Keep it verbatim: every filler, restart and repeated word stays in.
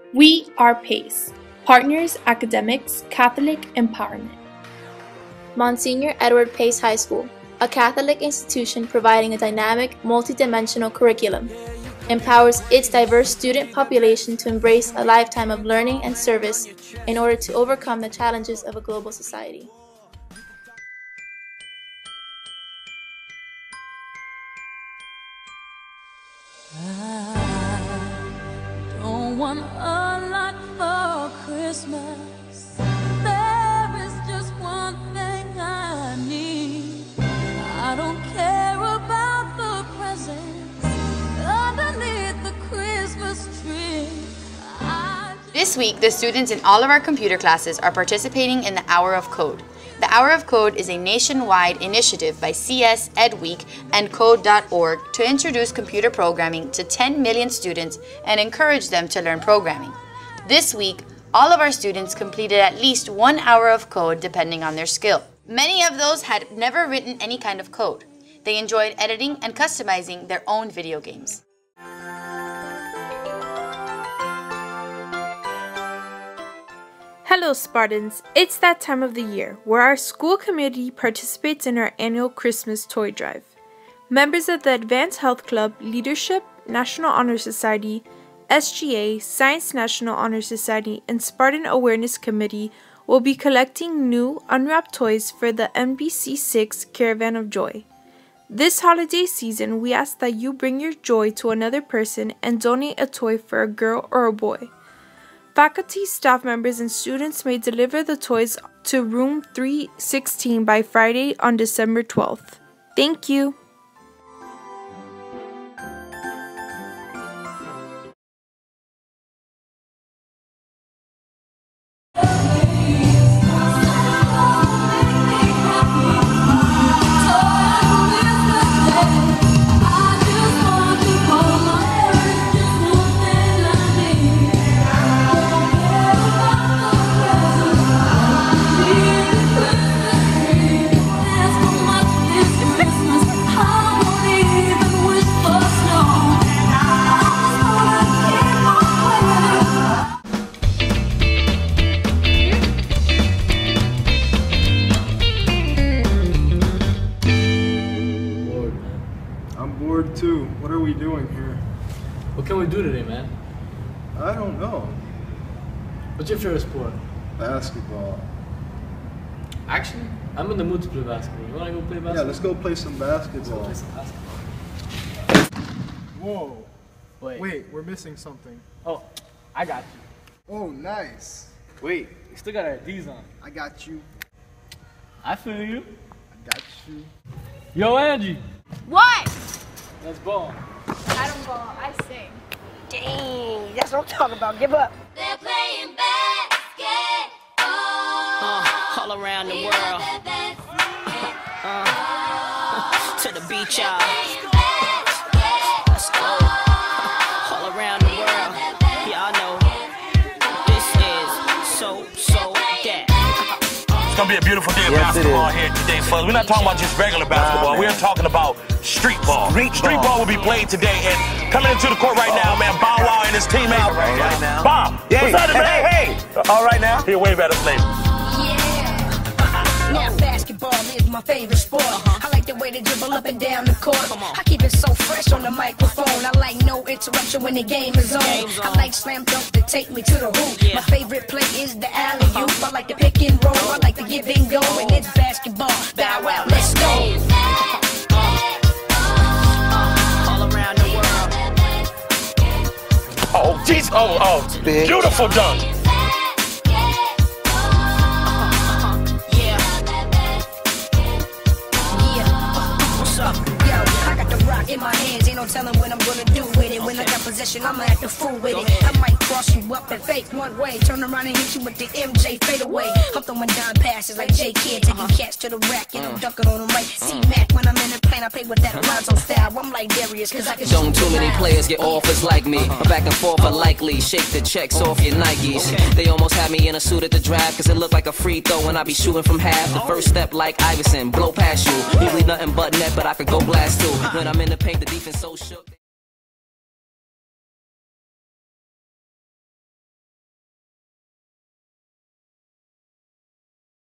We are PACE, Partners Academics Catholic Empowerment. Monsignor Edward Pace High School, a Catholic institution providing a dynamic, multidimensional curriculum, empowers its diverse student population to embrace a lifetime of learning and service in order to overcome the challenges of a global society. I don't want a lot for Christmas. There is just one thing I need. I don't care about the presents underneath the Christmas tree. I This week, the students in all of our computer classes are participating in the Hour of Code. The Hour of Code is a nationwide initiative by C S Ed Week and Code dot org to introduce computer programming to ten million students and encourage them to learn programming. This week, all of our students completed at least one hour of code depending on their skill. Many of those had never written any kind of code. They enjoyed editing and customizing their own video games. Hello Spartans, it's that time of the year where our school community participates in our annual Christmas toy drive. Members of the Advanced Health Club, Leadership, National Honor Society, S G A, Science National Honor Society, and Spartan Awareness Committee will be collecting new unwrapped toys for the N B C six Caravan of Joy. This holiday season, we ask that you bring your joy to another person and donate a toy for a girl or a boy. Faculty, staff members, and students may deliver the toys to room three sixteen by Friday on December twelfth. Thank you. I'm bored too. What are we doing here? What can we do today, man? I don't know. What's your favorite sport? Basketball. Actually, I'm in the mood to play basketball. You wanna go play basketball? Yeah, let's go play some basketball. Let's go play some basketball. Whoa. Wait. Wait, we're missing something. Oh, I got you. Oh, nice. Wait, you still got our I Ds on. I got you. I feel you. I got you. Yo, Angie. What? Let's ball. I don't ball, I sing. Dang, that's what I'm talking about. Give up. They're playing basketball. Uh, all around the world. Uh, to the beach, y'all. Let's go. All around the world. Y'all know this is so, so that. It's gonna be a beautiful day of yes, basketball here today, folks. We're not talking about just regular basketball. We're talking about street ball. Street, street ball. ball will be played today. And coming into the court right now, man, Bow Wow and his teammate. All right now. Bob, hey, what's up, man? Hey, hey. All right now. Here, wave at us, ladies. Yeah. Now basketball is my favorite sport. I like the way they dribble up and down the court. I keep it so fresh on the microphone. I like no interruption when the game is on. I like slam dunk to take me to the hoop. My favorite play is the alley-oop. I like the pick and roll. I like the give and go. And it's basketball. Bow Wow, let's go. All around the world. Oh, jeez. Oh, oh. Beautiful dunk. In my hands, ain't no telling what I'm gonna do with it. When I got possession, I'ma act a fool with it. I might cross you up and fake one way, turn around and hit you with the M J fade away. I'm throwing down passes like J Kidd, taking cats to the rack and I'm dunking on them like C-Mac. When I'm in the plane, I play with that Lonzo style. I'm like Darius, cause I can Don't too many players get offers like me. I'm back and forth are likely. Shake the checks off your Nikes. They almost had me in a suit at the draft, cause it looked like a free throw when I be shooting from half. The first step like Iverson, blow past you. Usually nothing but net, but I could go blast too. When I'm in the paint, the defense so shook.